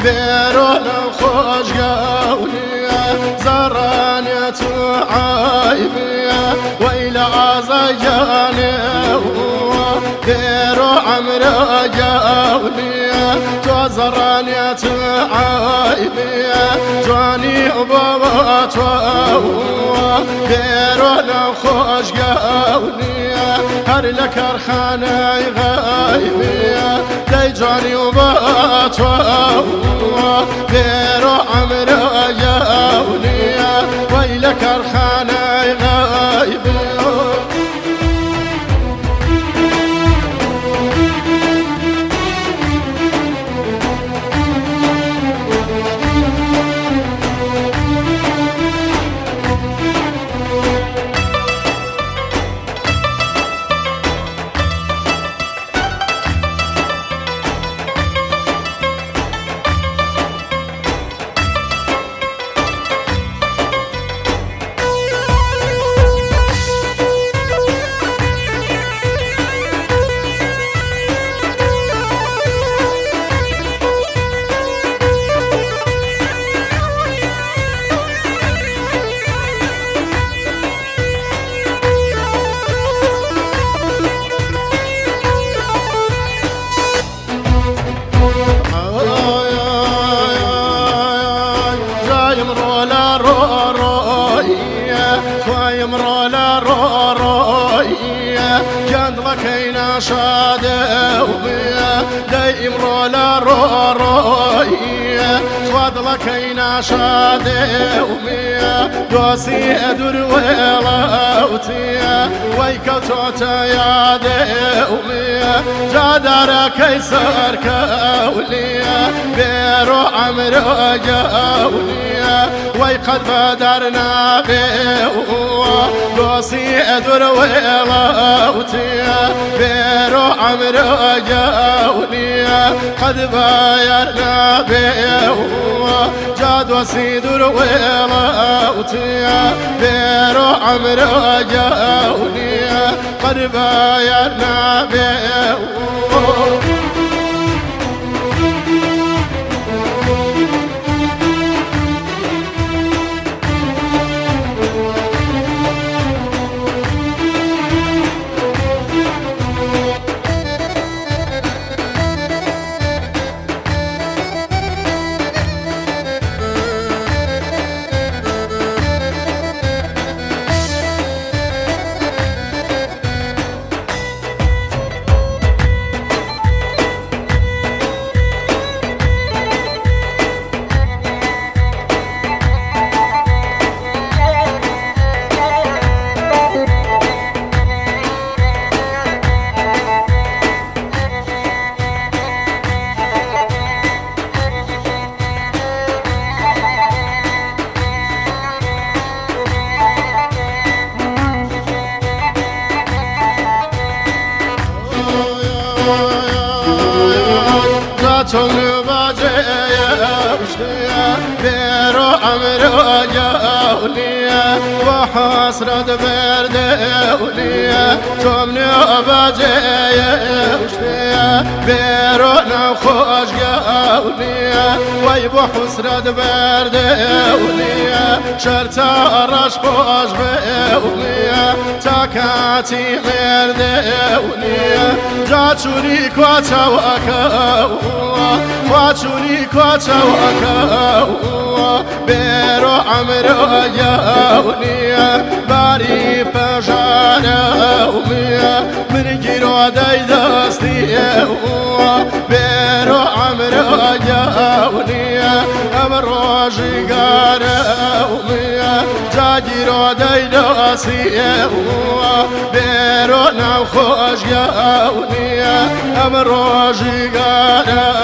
بيرون خوش قولي زرانية عايبية وإلى عزياني بيرو عمر قولي توزرانية عايبية جواني وبابات بيرون خوش قولي هر لكرخانة غايبية دي جواني وبابات بيرو عمر قولي وإلى كرخانة غايبية كينا شادة وبيا دايم رولا رويا فضل كينا شادة وبيا دوسي أدور ويلا وتيا ويكوتوتا يا وبيا جادر كيسر كوليا بيرو عمر جاوليا ويقد بدرنا بيوا دوسي أدور ويلا وتيا بيرو عمر جاوليا قد بايرنا بيوا جاد وسيدور ويلا وتيا بيرو عمر جاوليا قد بايرنا بيوا تون باجيا وشتيا بيرو عمرو جاوليا وحسرة بردوليا تون باجيا وشتيا بيرو نخوش جاوليا ويبو حسرة بردوليا شرطة رش باش بوليا تاكاتي مردوليا جاتوري كواتا وكاو خواتونی کاتا وکاو بیرو عمرو یاونیا باری پجانو میا من گیرو دای دستیو بیرو عمرو یاونیا امرو جگارو میا جاگیرو دای دستیو بیرو نو خوش یاونیا امرو جگارو